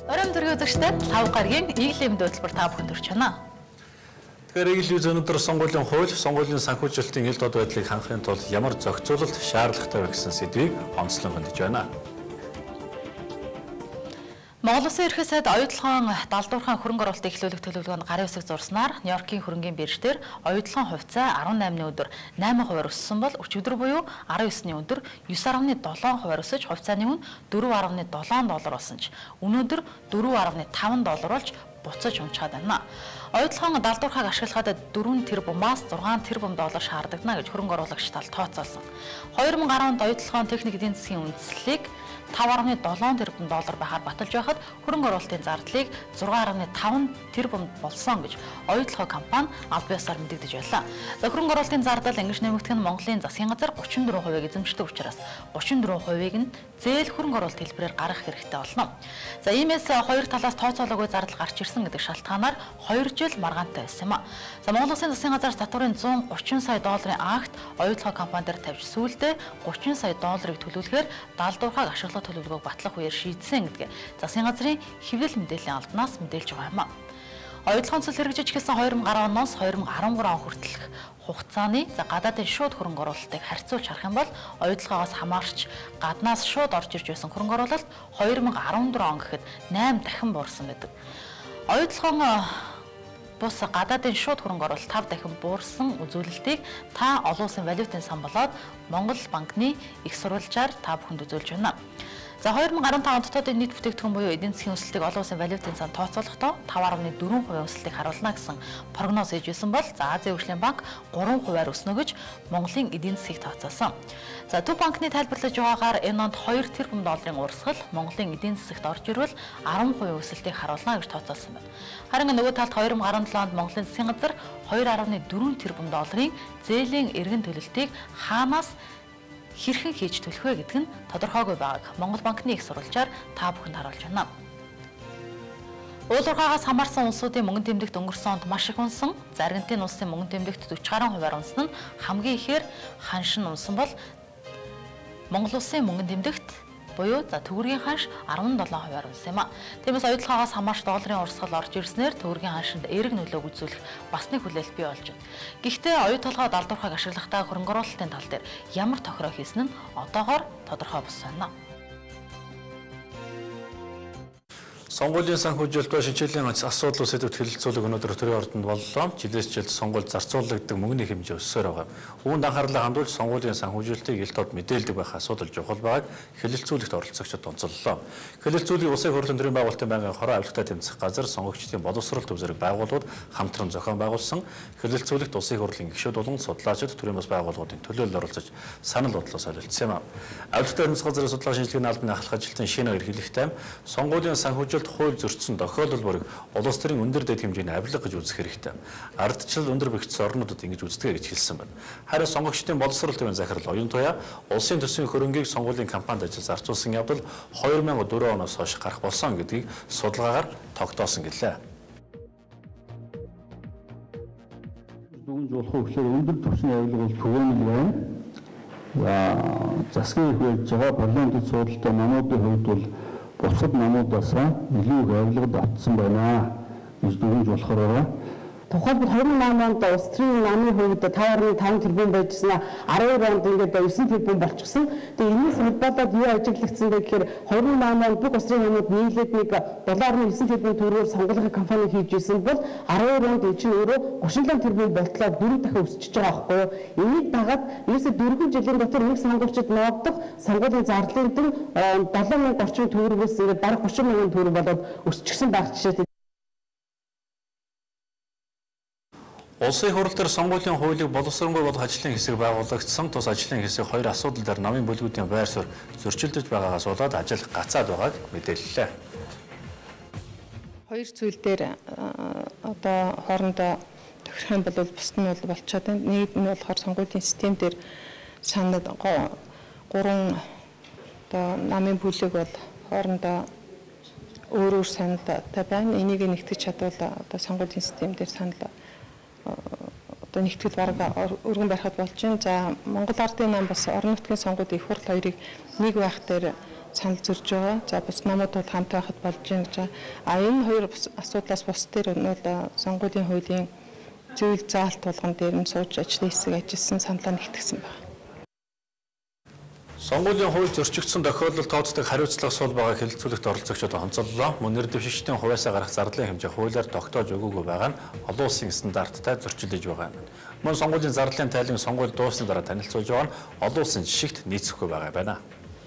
Оройн төргийн үзэгчдэд 5 гарагийн нийглийн хөтөлбөр та бүхэнд хүрч байна. Тэгэхээр нийглийн өнөөдөр сонгуулийн хууль, сонгуулийн санхүүжилтийн ил дод байдлыг хангахын тулд ямар зохицуулалт шаардлагатай вэ гэсэн сэдвийг онцлон хөндөж байна. Монгол Улсын ерхий сайд оюутлогын далдуурхан хөрөнгө оруулалтыг эхлүүлэх төлөвлөгөөнд гарын үсэг зурснаар Нью-Йоркийн хөрөнгийн бирждэр оюутлогын хувьцаа 18-ны өдөр 8% өссөн бол өчигдөр буюу 19-ний өдөр 9.7% өсөж хувьцааны үн $4.7 болсон ч өнөөдөр $4.5 болж буцаж унчаад байна. Оюутлогын далдуурхаг ашиглахад 4 тэрбумаас 6 тэрбум доллар шаардлагана гэж хөрөнгө оруулагч тал тооцоолсон. 2010 онд оюутлогын техник эдийн засгийн үндэслэлийг $5.7 тэрбум байхаар баталж байхад хөрөнгө оруулалтын зардлыг 6.5 тэрбум болсон гэж оюутлогын компани аль биесээр мэдэгдэж байлаа. Хөрөнгө оруулалтын зардал ингэж нэмэгдэх нь Монголын засгийн газар 34% эзэмшдэг учраас 34%-ийг нь зээл хөрөнгө оруулалт хэлбэрээр гаргах хэрэгтэй болно. За иймээс хоёр талаас тооцоолоогүй зардал гарч ирсэн гэдэг шалтгаанаар 2 жил маргаантай байсан юм а. За Монгол Улсын засгийн газар татварын $130 сая акт оюутлогын компанидэр тавьж сүүлдээ $30 сая төлөвлөхөөр далдуурхаг ашиглах төлөвлөгөөг батлах үеэр шийдсэн гэдгээ засгийн газрын хэвлэл мэдээллийн албанаас мэдээлж байгаа юм а. Оюутлогын цэцэл хэрэгжиж эхэлсэн 2010 оноос 2013 он хүртэлх хугацааны гадаадын шууд хөрөнгө оруулалтыг харьцуулж харах юм бол оюутлогоос хамаарч гаднаас шууд орж ирж байсан хөрөнгө оруулалт 2014 он гэхэд 8 дахин буурсан байдаг. Оюутлогын бус гадаадын шууд хөрөнгө оруулалт 5 дахин буурсан үзүүлэлтийг та олон улсын валютын сан болоод Монгол банкны их сурвалжаар та бүхэнд үзүүлж байна. За 2015 онд дотоодын нийт бүтээгдэхүүн буюу эдийн засгийн өсөлтийг олон улсын валютын сан тооцоолохдоо 5.4% өсөлтийг харуулна гэсэн прогноз хийж байсан бол Азийн хөгжлийн банк 3%-аар өснө гэж Монголын эдийн засгийг тооцоолсон. За Төв банкны тайлбарлаж байгаагаар энэ онд 2 тэрбум долларын урсгал Монголын эдийн засагт орж ирвэл 10% өсөлтийг харуулна гэж тооцоолсон байна. Харин нөгөө талд 2017 онд Монголын засгийн газар 2.4 тэрбум долларын зээлийн эргэн төлөлтийг хаанаас хэрхэн хийж төлөх вэ гэдг нь тодорхойгүй байгааг Монгол банкны их сурвалжаар та бүхэнд харуулж байна. Уулуурхаагаас хамаарсан улсуудын мөнгөн тэмдэгт өнгөрсөн онд маш их унсан, Аргентин улсын мөнгөн тэмдэгт 40 гаруй хувиар унсан нь хамгийн ихээр ханшин унсан бол Монгол улсын мөнгөн тэмдэгт буюу төгрөгийн ханш 17%-аар унсан юм а. Тиймээс оюутлогоос хамаарч долларын урсгал орж ирснээр төгрөгийн ханшинд эерэг нөлөөг үзүүлэх бас нэг хүлээлт бий болж байна. Гэхдээ оюутлогоо далдуурхаг ашиглахдаа хөрөнгө оруулалтын тал дээр ямар тохироо хийсэн нь одоогоор тодорхой болсон байна. Сонгуулийн санхүүжилт ба шинжилгээний асуудлууд сэдвт хэлэлцүүлэг өнөөдөр төрийн ордонд боллоо. Жилээс жилд сонгуульд зарцуулагддаг мөнгөний хэмжээ өссөөр байгаа. Үүнд анхаарлаа хандуулж сонгуулийн санхүүжилтийг ил дод мэдээлдэг байх асуудал чухал байгааг хэлэлцүүлэгт оролцогчид онцоллоо. Хэлэлцүүлгийг Улсын хурлын төрийн байгуулалтын байнгын хороо авилгатай тэмцэх газар сонгогчдын боловсрол төв зэрэг байгууллагууд хамтран зохион байгуулсан. Хэлэлцүүлэгт Улсын хурлын гишүүд болон судлаачид төрийн бас байгууллагуудын төлөөлөл оролцож санал бодлоо солилцсон юм. Авилгатай тэмцэх газрын судалгаа шинжилгээний албаны ахлах ажилтны шинэ эрхлэлтэй сонгуулийн санхүүжилт хууль зөрчсөн тохиолдол бүрийг улс төрийн өндөр дэд хэмжээний авилга гэж үзэх хэрэгтэй. Ардчлал өндөр бэхжсэн орнуудад ингэж үздэг гэж хэлсэн байна. Харин сонгогчдын боловсрол төвийн захирал оюун туяа улсын төсвийн хөрөнгийг сонгуулийн кампанид ажил зарцуулсан явдал 2004 оноос хойш гарах болсон гэдгийг судалгаагаар тогтоосон гэлээ. Дүгнж болох гэхээр өндөр түвшний авилга бол түгээмэл байна. Засгийн их байж байгаа парламентд суудалтай намуудын хувьд бол бусад намуудаас илүү их авилгад автсан байна гэж дүгнж болохоор байгаа. Тухайлбал 2008 онд улс төрийн намын хувьд 5.5 тэрбум байжснаа 12 онд ингээд 9 тэрбум болчихсон. Тэгээ энэс холбоотой юу ажиглагдсан бэ гэхээр 2008 онд бүх улс төрийн намууд нийлээд нэг $7.9 тэрбум төгрөгөөр сонгуулийн кампани хийж исэн бол 12 онд энэ чинь өөрөө 37 тэрбум болтлоо 4 дахин өсчихөж байгаа байхгүй юу? Энийг дагаад ерөөсө 4 жилийн дотор нэг сонгогчид ногдох сонгуулийн зарлалын дэм 7,000 орчим төгрөгөөс ингээд бараг 30,000 төгрөг болоод өсчихсөн байх жишээ. Улсын хурал дээр сонгуулийн хуулийг боловсронгүй болох ажлын хэсэг байгуулагдсан. Тус ажлын хэсэг хоёр асуудал дээр намын бүлгүүдийн байр суурь зөрчилдөж байгаагаас болоод ажил гацаад байгааг мэдээллээ. Хоёр зүйл дээр одоо хоорондоо тохирох юм бол бусд нь бол болчиход байна. Нэг нь болохоор сонгуулийн систем дээр санал 3 одоо намын бүлэг бол хоорондоо өөр саналтай байна. Энийг нэгтгэж чадвал одоо сонгуулийн систем дээр санал одоо нэгтгэл бараг өргөн барихад болж байна. За Монгол Ардын нам бас орон нутгийн сонгуулийн их хурл хоёрыг нэг байх дээр санал зөрж байгаа. За бус намууд бол хамт байхад болж байна гэж. Энэ хоёр асуудлаас бус дээр нь бол сонгуулийн хуулийн зүйл заалт болгон дээр нь сууж ажлын хэсэг ажилласан саналаа нэгтгэсэн байна. Сонгуулийн хууль зөрчигдсөн тохиолдолд тооцдог хариуцлага сул байгааг хэлэлцүүлэгт оролцогчдод онцоллоо. Мөн нэр дэвшигчдийн хуваасаа гарах зардалын хэмжээ хуулиар тогтоож өгөөгүй байгаа нь олон улсын стандарттай зөрчилдөж байгаа юм. Мөн сонгуулийн зардалын тайлан сонгуул дуусны дараа танилцуулж байгаа нь олон улсын жишгт нийцэхгүй байгаа байна.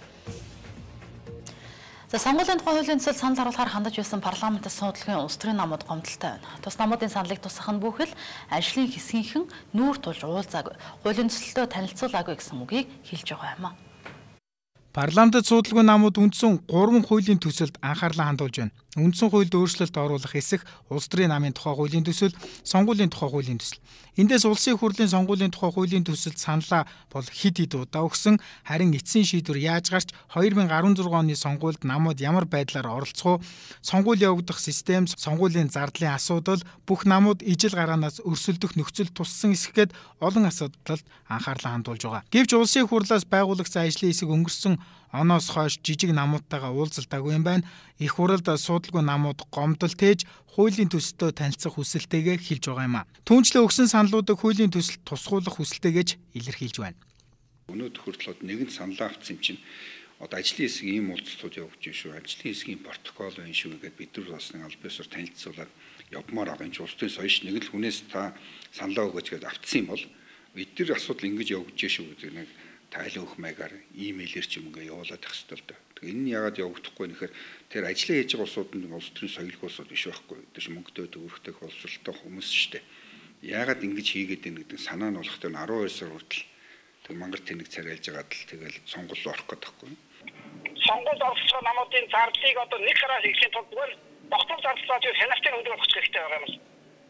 За сонгуулийн тухай хуулийн төсөл санал харуулахаар хандаж байсан парламентын суудлын улс төрийн намууд гомдолтой байна. Тус намуудын саналыг тусгах нь бүхэл ажлын хэсгийнхэн нүүр тулж уулзаагүй, хуулийн төсөлтөө танилцуулаагүй гэсэн үгийг хэлж байгаа юм а. Парламентд судалгүй намууд үндсэн 3 хуулийн төсөлд анхаарлаа хандуулж байна. Үндсэн хуульд өөрчлөлт оруулах хэсэг улс төрийн намын тухай хуулийн төсөл, сонгуулийн тухай хуулийн төсөл. Эндээс улсын хурлын сонгуулийн тухай хуулийн төсөлд саналаа бол хэд удаа өгсөн, харин эцсийн шийдвэр яаж гарч 2016 оны сонгуульд намууд ямар байдлаар оролцох уу, сонгуул явагдах систем, сонгуулийн зардлын асуудал, бүх намууд ижил гараанаас өрсөлдөх нөхцөл туссан хэсгээд олон асуудалд анхаарлаа хандуулж байгаа. Гэвч улсын хурлаас байгуулагдсан ажлын хэсэг өнгөрсөн оноос хойш жижиг намуудтайгаа уулзалтаагүй юм байна. Их хуралд судалгүй намууд гомдол тээж хуулийн төсөлтөө танилцах хүсэлтэйгээ хэлж байгаа юм а. Түүнчлэн өгсөн саналуудыг хуулийн төсөлд тусгуулах хүсэлтэйгээж илэрхийлж байна. Өнөөдөр хүртэл нэгэн саналаа авсан юм чинь одоо ажлын хэсэг ийм уулзалтууд явуулж байна шүү. Ажлын хэсгийн протокол байна шүү гэдээ бид нар бас нэг аль биесээр танилцуулаад явмаар байгаа юм чи улс төрийн соёлч нэг л хүнээс та саналаа өгөөч гэж автсан юм бол бид нар асуудал ингэж явуулж шүү гэдэг нэг тайлан өгөх маягаар имэйлэр ч юм ингээ явуулаад байх хэрэгтэй л дээ. Тэгээ энэ нь яагаад явагдахгүй нэхэр тэр ажлаа хийж байгаа улсууд нь улс төрийн соёлын улсууд биш байхгүй. Тэр чинь мөнгөтэй төгрөгтэй боловсролтой хүмүүс шүү дээ. Яагаад ингэж хийгээд байна гэдэг санаа нь болох тэр 12 сар хүртэл тэг мангар тэнэг царайлж байгаад л тэгэл сонгуул орох гэдэг байхгүй. Сонгуульд оролцох намуудын зардлыг одоо нэг гараас ихлэх тулд зүгээр тогтмол зардлаа зөв хяналтын өдөр болох хэрэгтэй байгаа юм.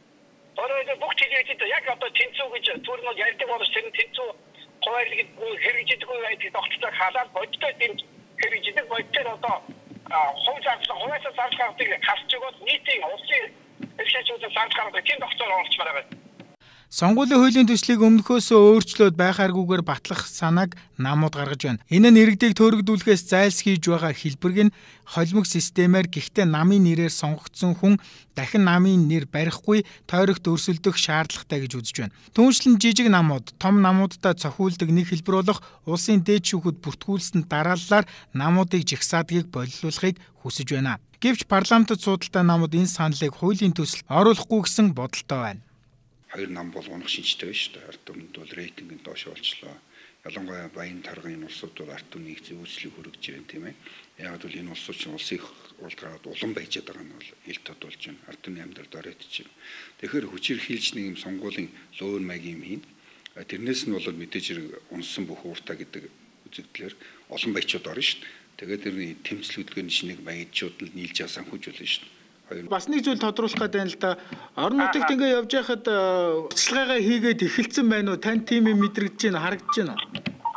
Өөрөөр бүх телевизэд яг одоо тэнцүү гэж түрнүүд ярьдаг боловч тэр тэнцүү хуулийг хэрэгжидэггүй байдаг тогтцоо халаад бодтой тийм хэрэгжидэг бодтой одоо хууль зарлах зарлахыг хасч өгөөд нийтийн улсын эрхлэгчдийн зарлахаар тийм тогтцоор оролцмоор байгаа. Сонгуулийн хуулийн төслийг өмнөхөөсөө өөрчлөөд байхааргүйгээр батлах санааг намууд гаргаж байна. Энэ нь иргэдийг төөрөгдүүлэхээс зайлсхийж байгаа хэлбэрг нь холимог системээр гэхдээ намын нэрээр сонгогдсон хүн дахин намын нэр барихгүй тойрогт өрсөлдөх шаардлагатай гэж үзэж байна. Түүнчлэн жижиг намууд, том намуудтай цохиулдаг нэг хэлбэр болох улсын дээд шүүхэд бүртгүүлсэн дарааллаар намуудыг жигсаадгийг боловсруулахыг хүсэж байна. Гэвч парламентд судалтай намууд энэ саналыг хуулийн төсөлд оруулахгүй гэсэн бодолтой байна. Хоёр нам бол унах шинжтэй байна шүү дээ. Ард түмэнд бол рейтинг нь доош болчлоо. Ялангуяа Баян таргын улсууд бол ард түмнийг зөөцлийг хүргэж байна тийм ээ. Яг бол энэ улсууд чинь улсын уулзгаад улам байж байгаа нь бол ил тод болж байна. Ард түмний амьдрал дөрөйтж байна. Тэгэхээр хүчээр хилж нэг юм сонгуулийн лөөн маягийн юм хийн. Тэрнээс нь бол мэдээж хэрэг унсан бүх ууртаа гэдэг үзэгдлэр олон баячууд орно шүү дээ. Тэгээд тэрний тэмцэл хөдөлгөөний шинийг баячууд нь нийлж байгаа санхүүжүүлнэ шүү дээ. Бас нэг зүйл тодруулах гэдэг нь л да орон нутагт ингээ явж байхад урьдчилгаагаа хийгээд эхэлсэн байна уу? Тань тийм юм мэдрэгдэж байна, харагдаж байна уу?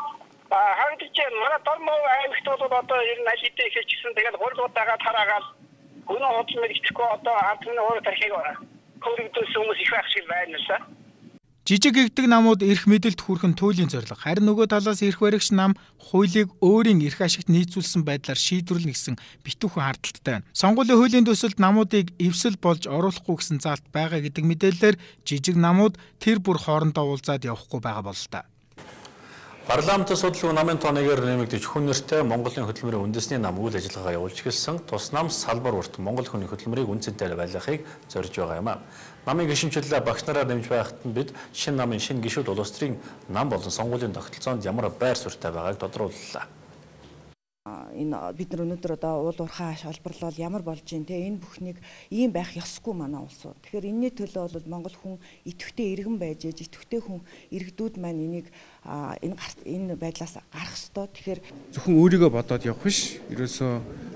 Харагдаж байна. Манай Дормов аймагт бол одоо ер нь аль хэдийн эхэлчихсэн. Тэгээд хурдуудаага тараагаад өнөө худал мэрэгдэхгүй одоо ардны өөрөө тархийг хөрөгдөөс хүмүүс их байх шиг байна л да. Жижиг гэгдэг намууд эрх мэдэлд хүрэх нь туйлын зорилго. Харин нөгөө талаас эрх баригч нам хуулийг өөрийн эрх ашигт нийцүүлсэн байдлаар шийдвэрлэнэ гэсэн битүүхэн хардталтай байна. Сонгуулийн хуулийн төсөлд намуудыг эвсэл болж оруулахгүй гэсэн заалт байгаа гэдэг мэдээлэлээр жижиг намууд тэр бүр хоорондоо уулзаад явахгүй байгаа болол та. Парламентын судалгүй намын тооныгээр нэмэгдэж хүн нэртэй Монголын хөдөлмөрийн үндэсний нам үйл ажиллагаа явуулж гэлсэн тус нам салбар урт Монгол хүний хөдөлмөрийг үнцэнтэй байлгахыг зорж байгаа юм а. Намын гишүүнчлэлээ багш нараар нэмж байхад нь бид шинэ намын шинэ гишүүд улс төрийн нам болон сонгуулийн тогтолцоонд ямар байр суурьтай байгааг тодрууллаа. Энэ бид нар өнөөдөр одоо уул уурхай шалбарлал ямар болж байна те энэ бүхнийг ийм байх ёсгүй манай улсууд. Тэгэхээр энэний төлөө бол Монгол хүн идэвхтэй иргэн байж идэвхтэй хүн иргэдүүд маань энийг энэ байдлаас гарах ёстой. Тэгэхээр зөвхөн өөрийгөө бодоод явах биш. Ерөөсөө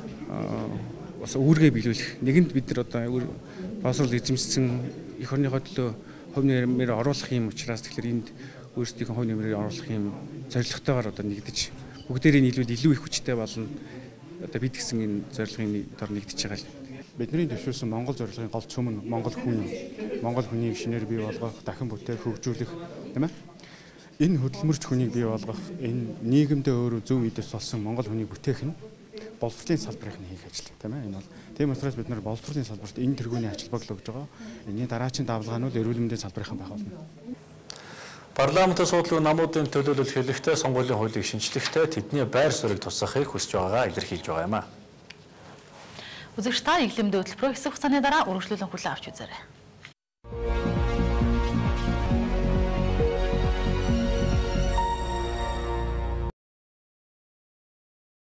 бас үүргээ биелүүлэх. Нэгэнд бид нар одоо босрол эзэмшсэн эх орныхоо төлөө хувь нэмрээр оруулах юм учраас тэгэхээр энд өөрсдийнхөө хувь нэмрээр оруулах юм зорилготойгоор одоо нэгдэж бүгдээрээ илүү их хүчтэй болно. Одоо бид гэсэн энэ зорилгын дор нэгдэж байгаа л. Бидний төвшүүлсэн Монгол зорилгын гол цөм нь Монгол хүнийг шинээр бий болгох, дахин бүтээх, хөгжүүлэх, тийм ээ. Энэ хөдөлмөрч хүнийг бий болгох, энэ нийгэмдээ өөрөө зөв эдээс болсон Монгол хүнийг бүтээх нь боловсролын салбарыг нь хийх ажил тийм ээ. Энэ бол тийм учраас бид нар боловсролын салбарт энэ тэргүүний ачаалбаг л өгж байгаа. Энэний дараачийн давлгаа нь бол эрүүл мэндийн салбарын байх болно. Парламентын суудлын намуудын төлөөлөл хэлэхдээ сонгуулийн хуулийг шинжлэхдээ тэдний байр суурийг тусгахыг хүсэж байгаагаа илэрхийлж байгаа юм а. Үзэгч та эглэмдээ хөтөлбөрөө хэсэг хугацааны дараа үргэлжлүүлэн хүлээн авч үзээрэй.